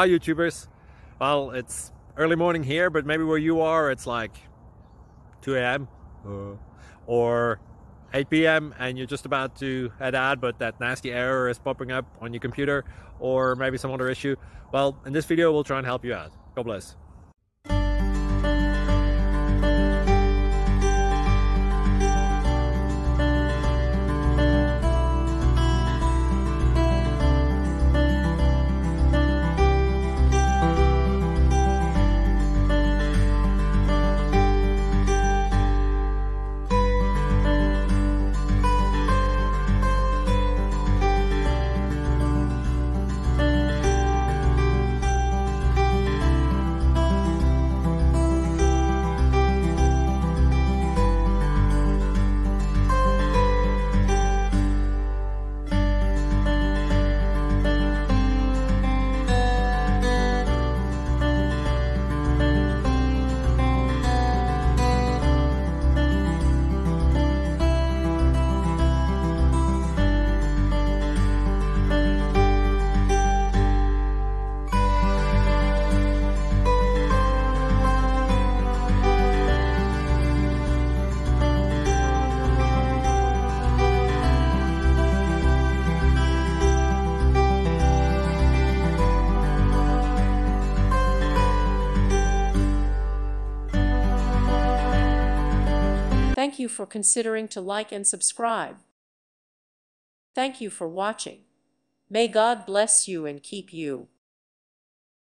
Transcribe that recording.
Hi YouTubers. Well, it's early morning here, but maybe where you are it's like 2 a.m. or 8 p.m. and you're just about to head out, but that nasty error is popping up on your computer, or maybe some other issue. Well, in this video we'll try and help you out. God bless. Thank you for considering to like and subscribe. Thank you for watching. May God bless you and keep you.